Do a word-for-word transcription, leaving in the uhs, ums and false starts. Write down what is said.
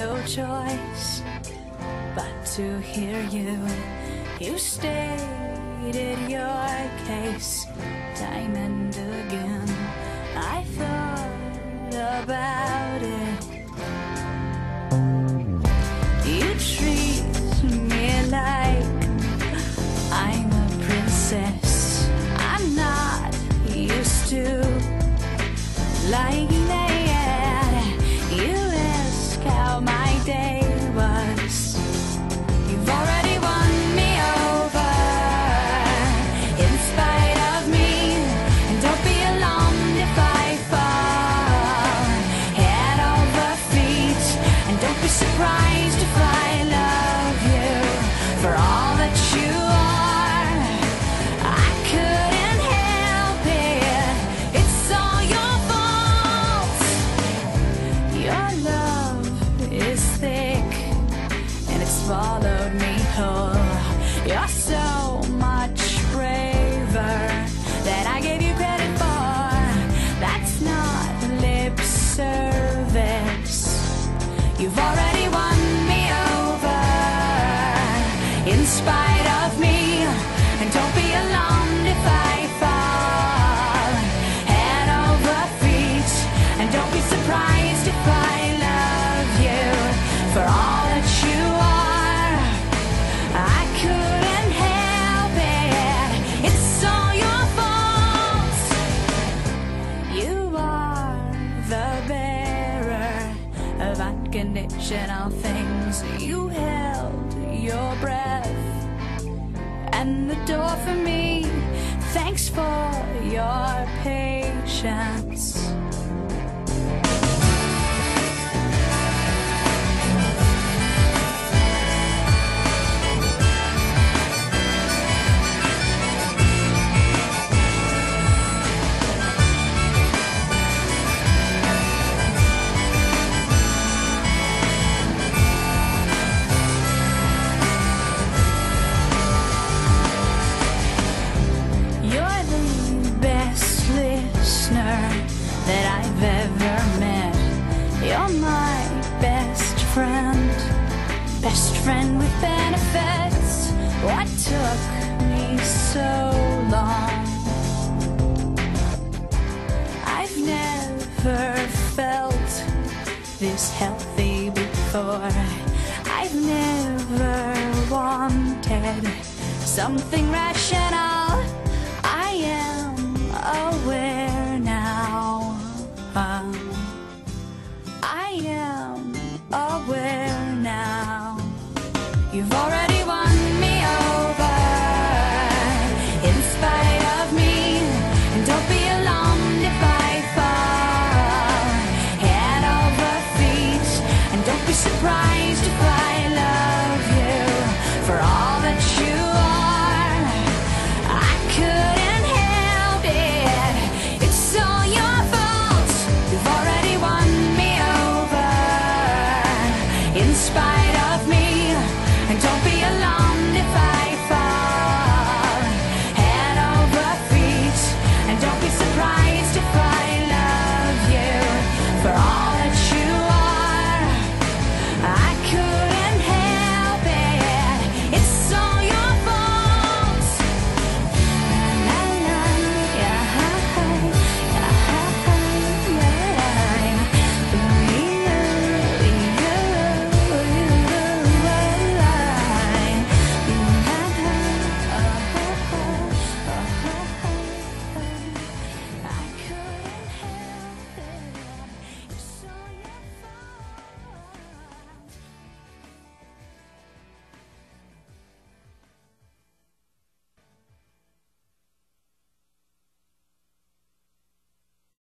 no choice but to hear you. You stated your case time and again. I thought about it. You treat me like I'm a princess. I'm not used to lying there. You ask how my day was. You've already won me over in spite of me. And don't be alarmed if I fall head over feet. And don't be surprised if I love you for all that you are. I couldn't help it. It's all your fault. Your love is thick and it's swallowed me whole. You're so much braver than I gave you credit for. That's not lip service. You've already won me over in spite of me. And don't be alarmed if I fall head over feet. And don't be surprised if I love you for all that you are. I couldn't help it. It's all your fault. You are the bearer of unconditional things. You held your breath and the door for me. Thanks for your patience. You're the best listener that I've ever met. You're my best friend, best friend with benefits. What took me so long? I've never felt this healthy before. I've never wanted something rational. I am aware